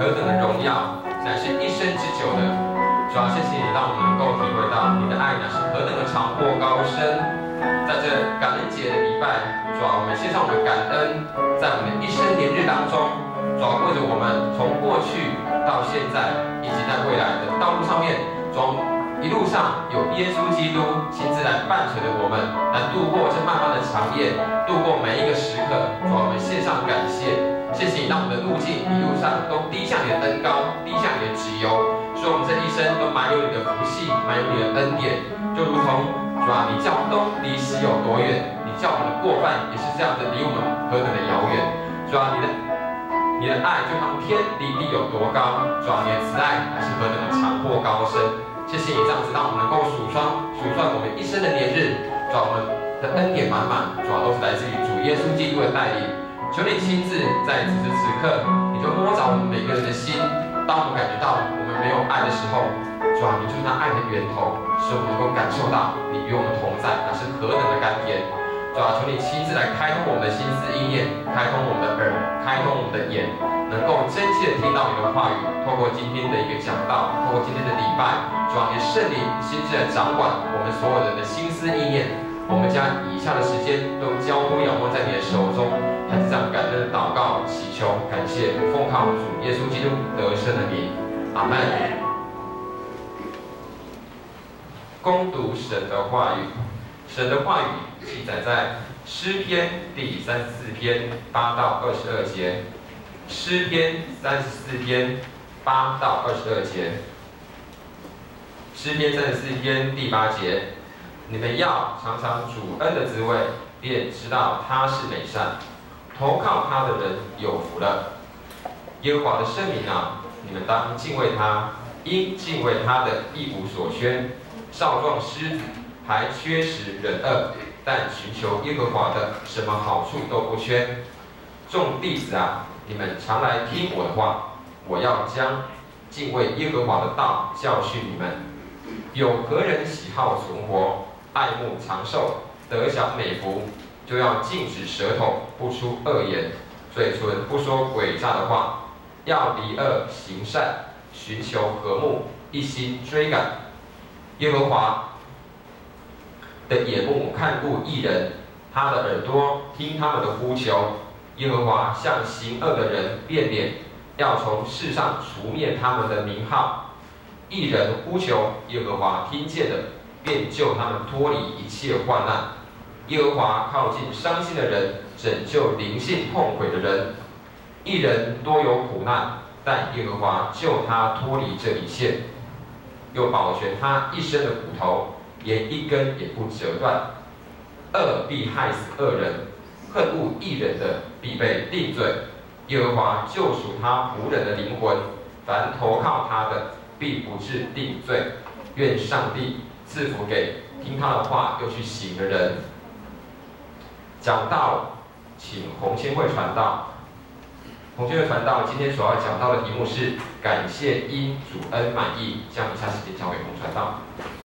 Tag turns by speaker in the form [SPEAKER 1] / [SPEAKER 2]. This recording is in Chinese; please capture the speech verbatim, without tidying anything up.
[SPEAKER 1] 何等的荣耀，乃是一生之久的。主要谢谢你，让我们能够体会到你的爱乃是何等的长阔高深。在这感恩节的礼拜，主要我们献上我们感恩，在我们的一生年日当中，主要为着我们从过去到现在，以及在未来的道路上面，从一路上有耶稣基督亲自来伴随着我们，来度过这漫漫的长夜，度过每一个时刻。主要我们献上感谢，谢谢你让我们的路径一路上都滴向你的恩膏，滴向你的脂油，所以我们这一生都满有你的福气，满有你的恩典，就如同主啊，你叫东离西有多远，你叫我们的过犯也是这样子离我们何等的遥远。主啊，你的你的爱就像天离地有多高，主啊，你的慈爱还是何等的长阔高深。谢谢你这样子，让我们能够数算数算我们一生的年日，主啊，我们的恩典满满，主啊，都是来自于主耶稣基督的带领。求你亲自在此时此刻，你就摸着我们每个人的心。当我们感觉到我们没有爱的时候，主啊，你就是那爱的源头，使我们能够感受到你与我们同在，那是何等的甘甜。主啊，求你亲自来开通我们的心思意念，开通我们的耳，开通我们的眼，能够真切的听到你的话语。透过今天的一个讲道，透过今天的礼拜，主啊，你的圣灵亲自来掌管我们所有人的心思意念。我们将以下的时间都交托仰望在你的手中，还是这样感恩的祷告、祈求、感谢，奉靠主耶稣基督得胜的名，阿门。恭读神的话语，神的话语记载在诗篇第三十四篇八到二十二节。诗篇三十四篇八到二十二节。诗篇三十四篇第八节。你们要尝尝主恩的滋味，便知道他是美善。投靠他的人有福了。耶和华的圣名啊，你们当敬畏他，因敬畏他的一无所缺。少壮狮子还缺食忍饿，但寻求耶和华的，什么好处都不缺。众弟子啊，你们常来听我的话，我要将敬畏耶和华的道教训你们。有何人喜好存活，爱慕长寿，得享美福，就要禁止舌头，不出恶言，嘴唇不说诡诈的话，要离恶行善，寻求和睦，一心追赶。耶和华的眼目看顾义人，他的耳朵听他们的呼求。耶和华向行恶的人变脸，要从世上除灭他们的名号。义人呼求，耶和华听见了，便救他们脱离一切患难。耶和华靠近伤心的人，拯救灵性痛悔的人。义人多有苦难，但耶和华救他脱离这一切，又保全他一生的骨头，连一根也不折断。恶必害死恶人，恨恶义人的必被定罪。耶和华救赎他仆人的灵魂，凡投靠他的，必不致定罪。愿上帝赐福给听他的话又去行的人。讲道，请洪千惠传道。洪千惠传道今天所要讲到的题目是感谢因主恩满意，将以下时间交给洪传道。